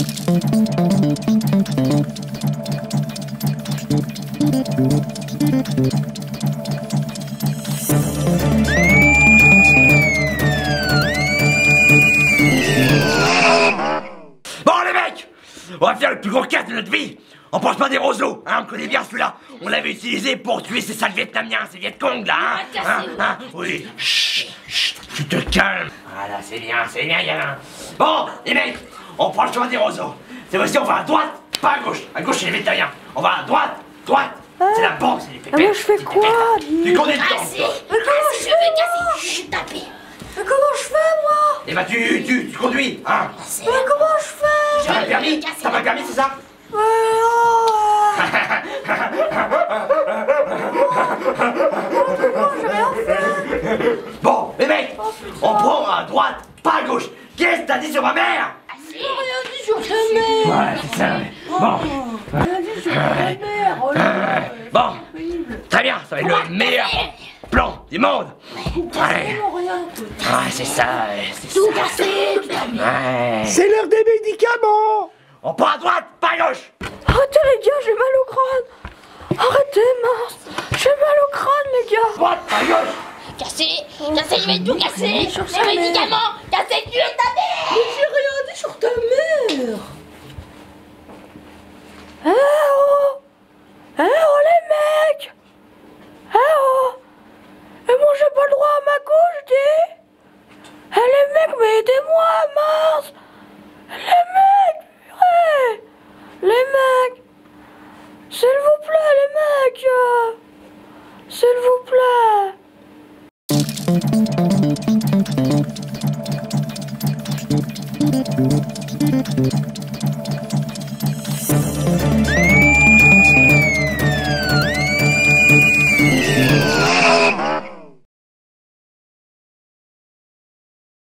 Bon les mecs, on va faire le plus gros casse de notre vie. On pense pas des roseaux, hein, on connaît bien celui-là. On l'avait utilisé pour tuer ces sales Vietnamiens, ces Vietcong là, hein, oui. Chut, chut, tu te calmes. Voilà, c'est bien, gamin. Bon, les mecs, on prend le chemin des roseaux. C'est aussi, on va à droite, pas à gauche. À gauche, c'est les Vietnamiens. On va à droite. C'est la banque, c'est les pépettes. Mais je fais quoi? Tu connais le temps. Mais comment je fais? Je suis tapé. Mais comment je fais moi? Eh bah tu conduis, hein. Mais comment je fais? T'as pas le permis? T'as pas le permis, c'est ça? J'ai rien fait. Bon, les mecs, on prend à droite, pas à gauche. Qu'est-ce que t'as dit sur ma mère? J'ai rien dit sur ta mère. Ouais, c'est ça, ouais. Bon. Rien dit sur ta mère. Oh là. Bon, très bien, ça va être le meilleur plan du monde. Allez. Ouais, c'est ça, c'est Tout ça. cassé. Ouais. C'est l'heure des médicaments. On prend à droite, pas à gauche. Arrêtez les gars, j'ai mal au crâne. Arrêtez, mince. J'ai mal au crâne les gars. Droite, pas à gauche. Cassé, je vais tout casser. Sur sa Les mère. médicaments, cassé, tu es tapé. Mais j'ai rien dit sur ta mère.